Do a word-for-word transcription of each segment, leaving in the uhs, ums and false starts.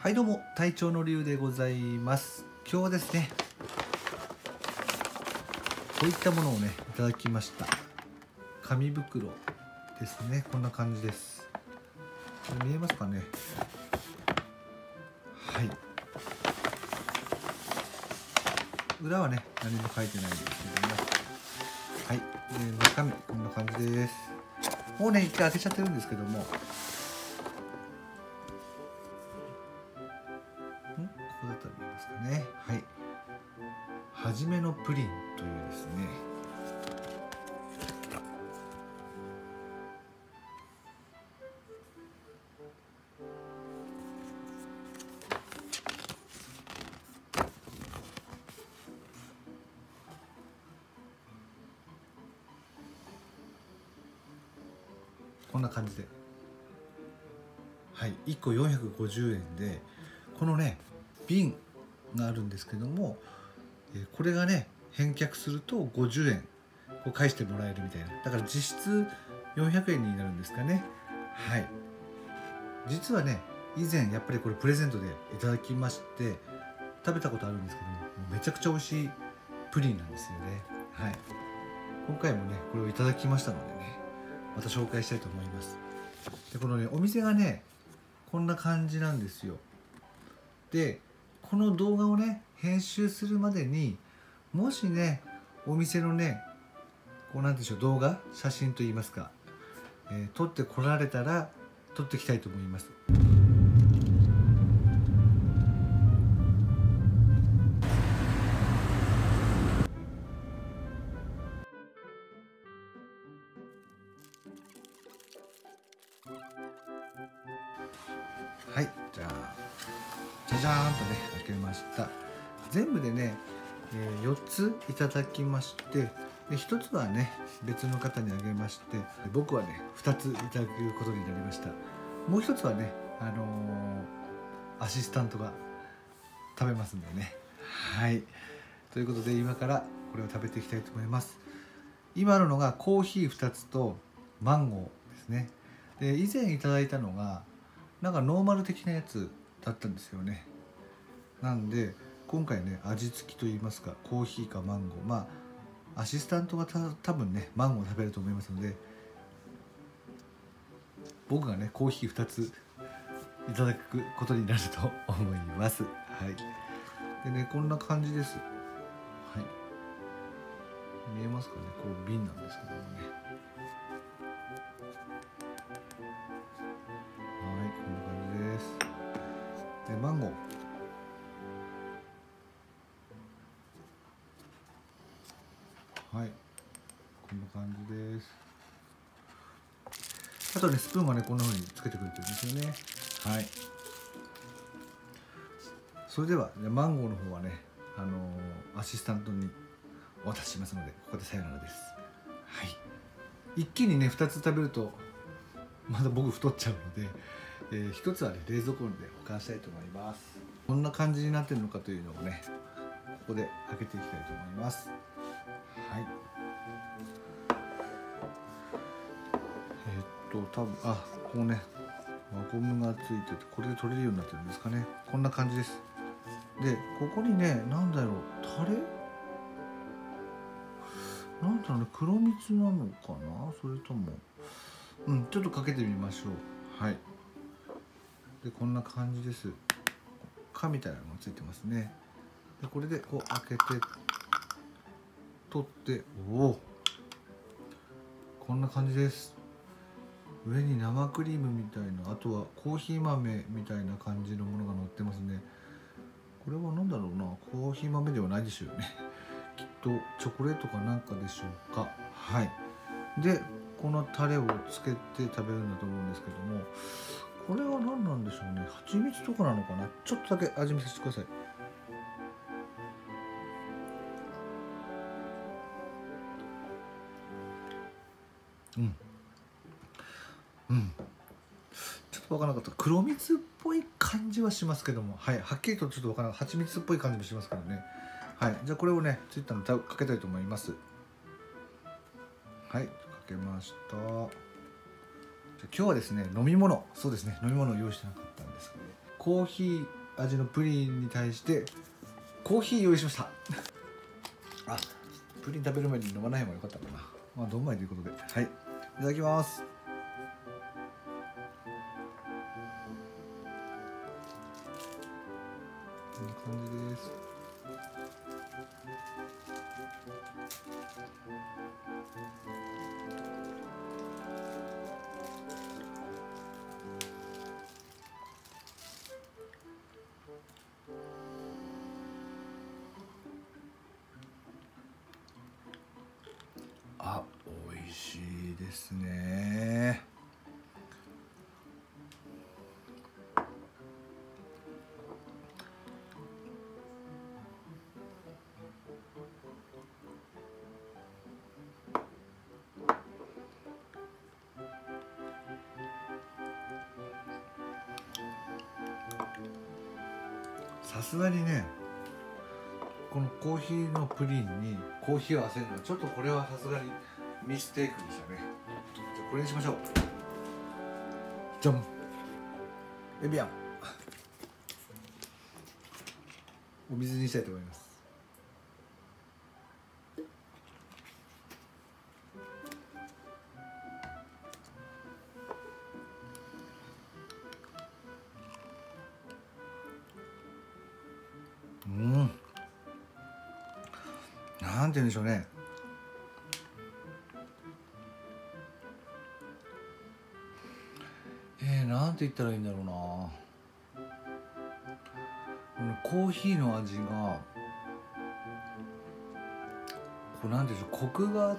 はいどうも、隊長のりゅうでございます。今日はですね、こういったものをねいただきました。紙袋ですね。こんな感じです。見えますかね。はい、裏はね何も書いてないですけども、はい、で中身こんな感じです。もうね一回開けちゃってるんですけども、んここだったら見えますかね。はい、はじめのプリンというですね、こんな感じで、はい、いっこよんひゃくごじゅうえんで、このね瓶があるんですけども、これがね返却するとごじゅうえんこう返してもらえるみたいな、だから実質よんひゃくえんになるんですかね。はい、実はね以前やっぱりこれプレゼントでいただきまして食べたことあるんですけども、めちゃくちゃ美味しいプリンなんですよね。はい、今回もねこれをいただきましたのでね、また紹介したいと思います。でこのねお店がねこんな感じなんですよ。でこの動画をね編集するまでに、もしねお店のねこうなんでしょう、動画写真といいますか、えー、撮ってこられたら撮っていきたいと思います。はい、じゃあじゃじゃーんとね開けました。全部でね、えー、よっついただきまして、でひとつはね別の方にあげまして、僕はねふたついただくことになりました。もうひとつはね、あのー、アシスタントが食べますんでね。はい、ということで今からこれを食べていきたいと思います。今あるのがコーヒーふたつとマンゴーですね。で以前いただいたのがなんかノーマル的なやつだったんですよね。なんで今回ね味付きといいますか、コーヒーかマンゴー、まあアシスタントがた多分ねマンゴー食べると思いますので、僕がねコーヒーふたついただくことになると思います。はい、でねこんな感じです。はい、見えますかね。こう瓶なんですけどもね、はいこんな感じです。でマンゴー、はいこんな感じです。あとねスプーンがねこんな風につけてくれてるんですよね。はい、それではマンゴーの方はね、あのー、アシスタントにお渡ししますので、ここでさよならです。はい、一気にねふたつ食べるとまだ僕太っちゃうので、えー、ひとつはね冷蔵庫で保管したいと思います。こんな感じになってるのかというのをねここで開けていきたいと思います。はい、えー、っと多分あこうね輪ゴムがついてて、これで取れるようになってるんですかね。こんな感じです。でここにね何だろう、タレなんだろうね、黒蜜なのかな、それともうんちょっとかけてみましょう。はい、でこんな感じです。缶みたいなのがついてますね。でこれでこう開けて取って、おおこんな感じです。上に生クリームみたいな、あとはコーヒー豆みたいな感じのものが乗ってますね。これは何だろうな、コーヒー豆ではないでしょうね。きっとチョコレートかなんかでしょうか。はい、でこのタレをつけて食べるんだと思うんですけども、これは何なんでしょうね。蜂蜜とかなのかな。ちょっとだけ味見させてください。うんうんちょっと分からなかった。黒蜜っぽい感じはしますけども、はい、はっきりとちょっと分からない。蜂蜜っぽい感じもしますからね。はい、じゃあこれをねツイッターにかけたいと思います。はい、かけました。じゃあ今日はですね飲み物、そうですね飲み物を用意してなかったんですけど、 コーヒー味のプリンに対してコーヒー用意しましたあ、プリン食べる前に飲まない方がよかったかな。まあどんまいということで、はい、いただきます。こんな感じです。あ、美味しいですね。さすがにね、このコーヒーのプリンにコーヒーを合わせるのはちょっとこれはさすがにミステイクでしたね。じゃあこれにしましょう。じゃん、エビアンお水にしたいと思います。うん、なんて言うんでしょうね、えー、なんて言ったらいいんだろうな。このコーヒーの味がこうなんて言うんでしょう、コクがあって、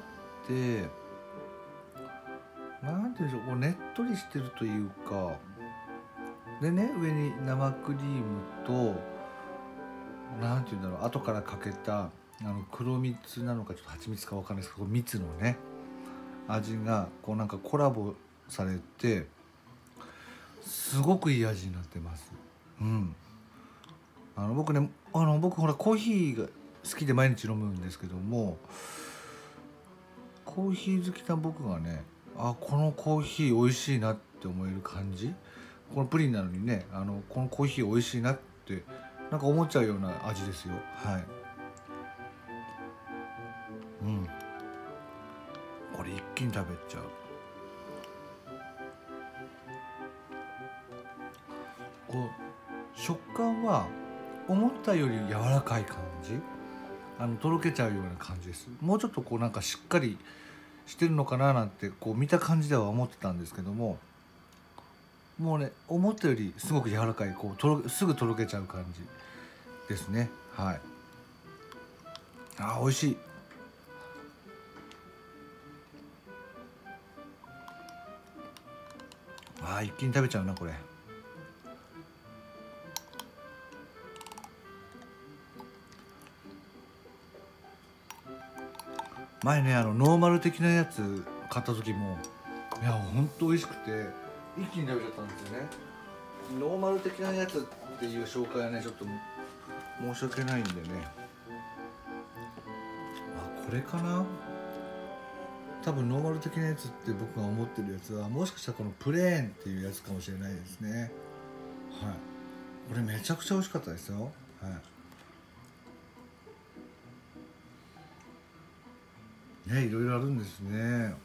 なんて言うんでしょう、こうねっとりしてるというかでね、上に生クリームとなんて言うんだろう、後からかけたあの黒蜜なのかちょっと蜂蜜かわかんないですけど、蜜のね味がこうなんかコラボされてすごくいい味になってます。うん、あの僕ね、あの僕ほらコーヒーが好きで毎日飲むんですけども、コーヒー好きな僕がね、あ、このコーヒー美味しいなって思える感じ、このプリンなのにね、あのこのコーヒー美味しいなってなんか思っちゃうような味ですよ。はい、うん、これ一気に食べちゃう。こう食感は思ったより柔らかい感じ、あのとろけちゃうような感じです。もうちょっとこうなんかしっかりしてるのかななんてこう見た感じでは思ってたんですけども、もうね思ったよりすごく柔らかい、こうとろすぐとろけちゃう感じですね。はい、あー美味しい。あー一気に食べちゃうなこれ。前ね、あのノーマル的なやつ買った時もいやほんと美味しくて一気に食べちゃったんですよね。ノーマル的なやつっていう紹介はねちょっと申し訳ないんでね、あ、これかな。多分ノーマル的なやつって僕が思ってるやつはもしかしたらこのプレーンっていうやつかもしれないですね。はい、これめちゃくちゃ美味しかったですよ。はい、ね、いろいろあるんですね。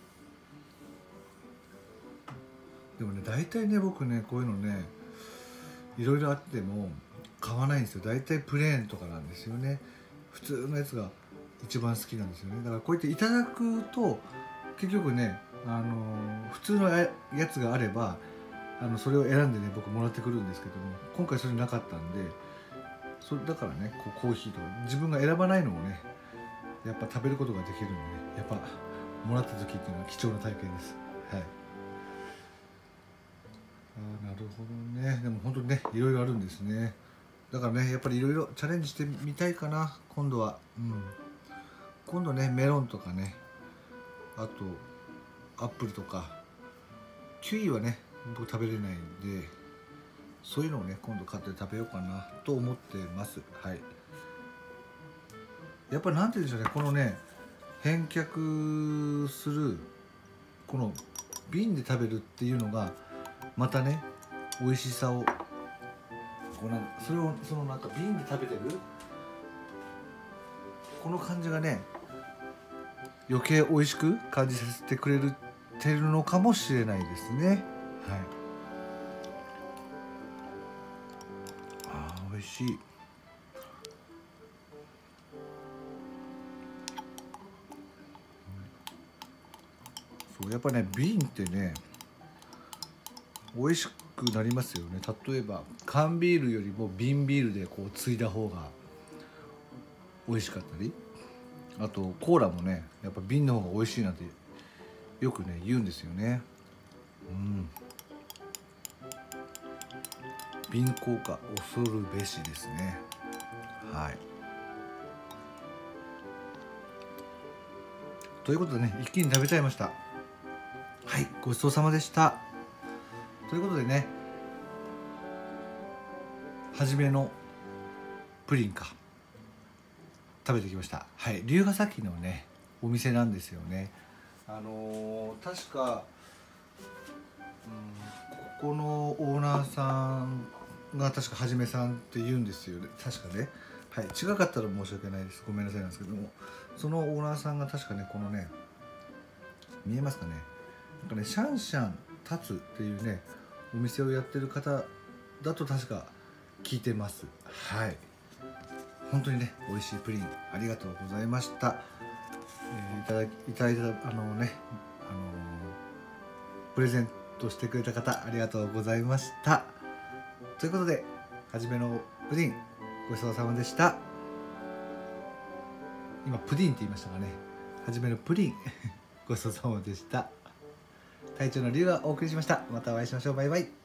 でもね大体ね僕ねこういうのねいろいろあっても買わないんですよ。大体プレーンとかなんですよね。普通のやつが一番好きなんですよね。だからこうやっていただくと結局ね、あのー普通のややつがあればあのそれを選んでね僕もらってくるんですけども、今回それなかったんで、それだからねこうコーヒーとか自分が選ばないのをねやっぱ食べることができるんで、ね、やっぱもらった時っていうのは貴重な体験です。はい、あ、なるほどね。でも本当にねいろいろあるんですね。だからねやっぱりいろいろチャレンジしてみたいかな今度は。うん、今度ねメロンとかね、あとアップルとかキウイはね僕食べれないんで、そういうのをね今度買って食べようかなと思ってます。はい、やっぱりなんて言うんでしょうね、このね返却するこの瓶で食べるっていうのがまたね美味しさをこうなんかそれをそのなんか瓶で食べてるこの感じがね余計美味しく感じさせてくれるてるのかもしれないですね。はい。あー美味しい。そうやっぱね瓶ってね美味しくなりますよね。例えば缶ビールよりも瓶ビールでこうついだ方が美味しかったり、あとコーラもねやっぱ瓶の方が美味しいなんてよくね言うんですよね。うん。瓶効果恐るべしですね。はい。ということでね一気に食べちゃいました。はい、ごちそうさまでした。ということでね、初めのプリンか食べてきました。はい、龍ヶ崎のねお店なんですよね。あのー、確か、うん、ここのオーナーさんが確かはじめさんって言うんですよね。確かね。はい、違かったら申し訳ないです。ごめんなさいなんですけども、そのオーナーさんが確かねこのね見えますかね。なんかねシャンシャン立つっていうねお店をやってる方だと確か聞いてます。はい。本当にね美味しいプリンありがとうございました。えー、いただきいただいたあのねあのー、プレゼントしてくれた方ありがとうございました。ということではじめのプリンごちそうさまでした。今プディンって言いましたがね、はじめのプリンごちそうさまでした。隊長の龍がお送りしました。またお会いしましょう。バイバイ。